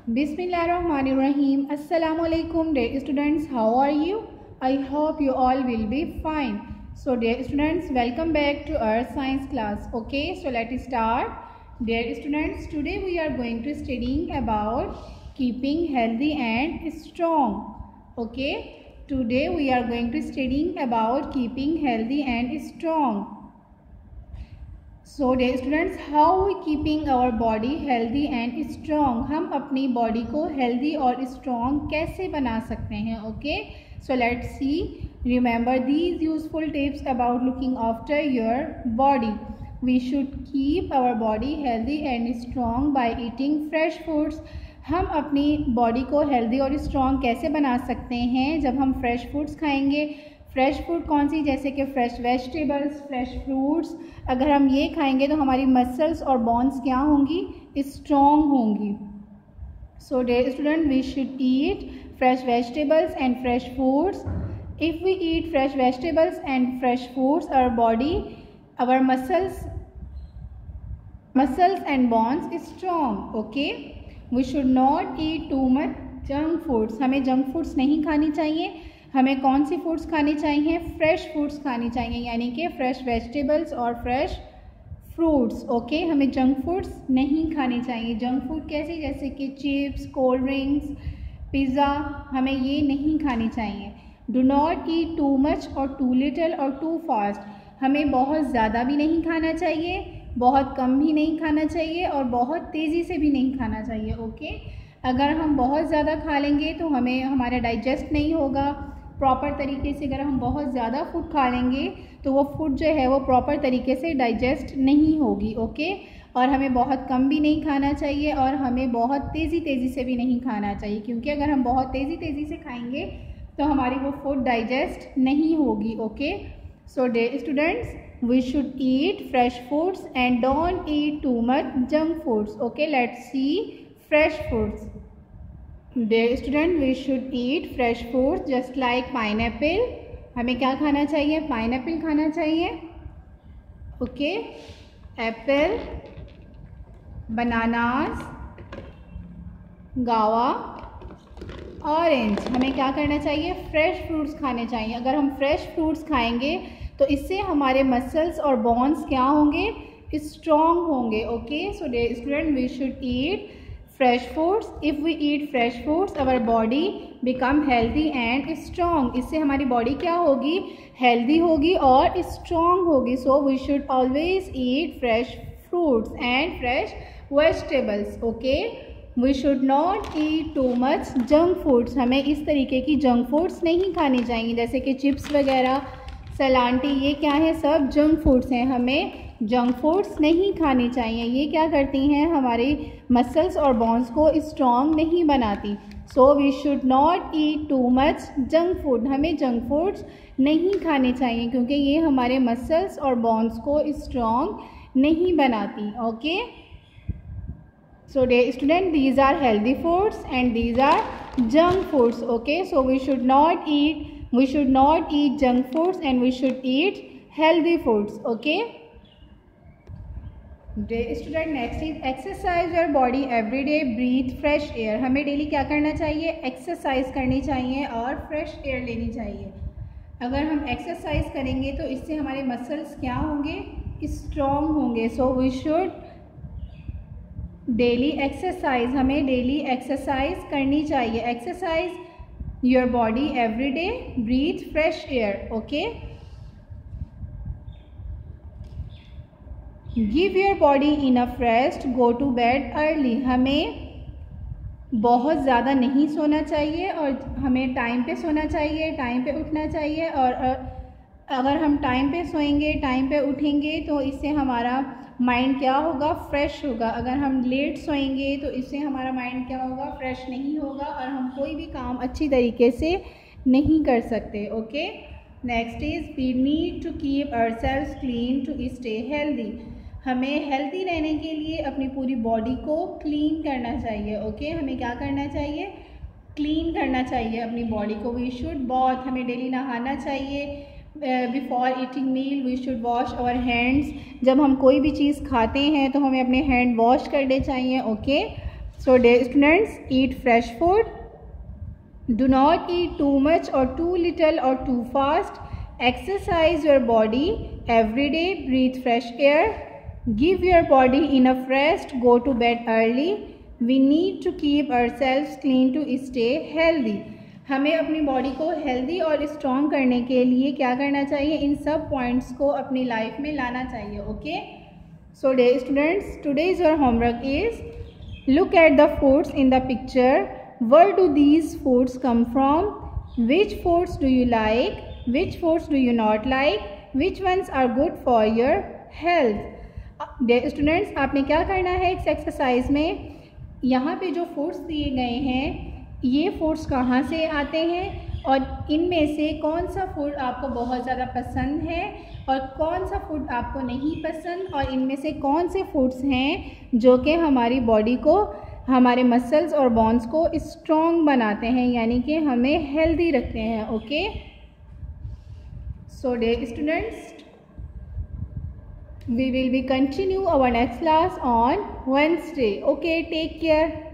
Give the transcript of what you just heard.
Bismillahirrahmanirrahim. Assalamu alaikum, dear students. How are you? I hope you all will be fine. So, dear students, welcome back to our science class. Okay, so let's start. Dear students, today we are going to studying about keeping healthy and strong. Okay, today we are going to studying about keeping healthy and strong. So dear students, how we keeping our body healthy and strong? हम अपनी body को healthy और strong कैसे बना सकते हैं? Okay, so let's see. Remember these useful tips about looking after your body. We should keep our body healthy and strong by eating fresh foods. हम अपनी बॉडी को हेल्दी और स्ट्रॉन्ग कैसे बना सकते हैं? जब हम फ्रेश फूड्स खाएंगे. फ्रेश फूड कौन सी? जैसे कि फ्रेश वेजिटेबल्स, फ्रेश फ्रूट्स. अगर हम ये खाएंगे तो हमारी मसल्स और बोन्स क्या होंगी? स्ट्रॉन्ग होंगी. So dear student, we should eat fresh vegetables and fresh foods. If we eat fresh vegetables and fresh foods, our body, our muscles and bones strong. Okay, we should not eat too much junk foods. हमें junk foods नहीं खानी चाहिए. हमें कौन sea foods खानी चाहिए? Fresh foods खानी चाहिए, यानी कि फ्रेश वेजिटेबल्स और फ्रेश फ्रूट्स. ओके, हमें जंक फूड्स नहीं खानी चाहिए. जंक फूड कैसे? जैसे कि चिप्स, कोल्ड ड्रिंक्स, पिज़्ज़ा, हमें ये नहीं खानी चाहिए. Do not eat too much और टू लिटल और टू फास्ट. हमें बहुत ज़्यादा भी नहीं खाना चाहिए, बहुत कम भी नहीं खाना चाहिए और बहुत तेज़ी से भी नहीं खाना चाहिए. ओके, अगर हम बहुत ज़्यादा खा लेंगे तो हमारा डाइजेस्ट नहीं होगा प्रॉपर तरीके से. अगर हम बहुत ज़्यादा फूड खा लेंगे तो वो फूड जो है वो प्रॉपर तरीके से डाइजेस्ट नहीं होगी. ओके, और हमें बहुत कम भी नहीं खाना चाहिए और हमें बहुत तेज़ी से भी नहीं खाना चाहिए, क्योंकि अगर हम बहुत तेज़ी से खाएंगे तो हमारी वो फूड डाइजेस्ट नहीं होगी. Okay, so dear students, we should eat fresh foods and don't eat too much junk foods. Okay, let's see fresh foods. Dear student, we should eat fresh fruits just like pineapple. हमें क्या खाना चाहिए? Pineapple खाना चाहिए. Okay, apple, bananas, guava, orange. हमें क्या करना चाहिए? फ्रेश फ्रूट्स खाने चाहिए. अगर हम फ्रेश फ्रूट्स खाएंगे तो इससे हमारे मसल्स और बोन्स क्या होंगे? स्ट्रॉन्ग होंगे. Okay, so dear student, we should eat fresh foods. If we eat fresh foods, our body become healthy and strong. इससे हमारी बॉडी क्या होगी? हेल्दी होगी और स्ट्रॉन्ग होगी. So we should always eat fresh fruits and fresh vegetables. Okay, we should not eat too much junk foods. हमें इस तरीके की जंक फूड्स नहीं खानी चाहिए, जैसे कि चिप्स वगैरह, सलांटी, ये क्या है? सब जंक फूड्स हैं. हमें जंक फूड्स नहीं खानी चाहिए. ये क्या करती हैं? हमारी मसल्स और बोन्स को स्ट्रॉन्ग नहीं बनाती. So we should not eat too much junk food. हमें जंक फूड्स नहीं खाने चाहिए क्योंकि ये हमारे मसल्स और बोन्स को स्ट्रॉन्ग नहीं बनाती. Okay, so dear student, these are healthy foods and these are junk foods. Okay, so we should not eat junk foods and we should eat healthy foods. Okay, student, next is exercise your body every day, breathe fresh air. हमें daily क्या करना चाहिए? Exercise करनी चाहिए और fresh air लेनी चाहिए. अगर हम एक्सरसाइज करेंगे तो इससे हमारे मसल्स क्या होंगे? स्ट्रॉन्ग होंगे. So we should daily exercise. हमें डेली एक्सरसाइज करनी चाहिए. Exercise your body every day, breathe fresh air. Okay, give your body enough rest, go to bed early. हमें बहुत ज़्यादा नहीं सोना चाहिए और हमें टाइम पे सोना चाहिए, टाइम पे उठना चाहिए. और अगर हम टाइम पे सोएंगे, टाइम पे उठेंगे तो इससे हमारा माइंड क्या होगा? फ्रेश होगा. अगर हम लेट सोएंगे तो इससे हमारा माइंड क्या होगा? फ्रेश नहीं होगा और हम कोई भी काम अच्छी तरीके से नहीं कर सकते. Okay, next is we need to keep ourselves clean to stay healthy. हमें हेल्दी रहने के लिए अपनी पूरी बॉडी को क्लीन करना चाहिए. ओके, हमें क्या करना चाहिए? क्लीन करना चाहिए अपनी बॉडी को. We should bath. हमें डेली नहाना चाहिए. Before eating meal we should wash our hands. जब हम कोई भी चीज़ खाते हैं तो हमें अपने हैंड वॉश करने चाहिए. Okay, So dear students, eat fresh food. Do not eat too much or too little or too fast. Exercise your body every day. Breathe fresh air. Give your body enough rest. Go to bed early. We need to keep ourselves clean to stay healthy. हमें अपनी body को healthy और strong करने के लिए क्या करना चाहिए? इन सब पॉइंट्स को अपनी लाइफ में लाना चाहिए. Okay, so dear students, today's your homework is look at the foods in the picture. Where do these foods come from? Which foods do you like? Which foods do you not like? Which ones are good for your health? Dear students, आपने क्या करना है इस exercise में? यहाँ पे जो foods दिए गए हैं, ये फूड्स कहाँ से आते हैं और इनमें से कौन सा फूड आपको बहुत ज़्यादा पसंद है और कौन सा फूड आपको नहीं पसंद, और इनमें से कौन से फूड्स हैं जो कि हमारी बॉडी को, हमारे मसल्स और बोन्स को स्ट्रॉन्ग बनाते हैं, यानी कि हमें हेल्दी रखते हैं. Okay, so dear students, we will be continue our next class on Wednesday. Okay, take care.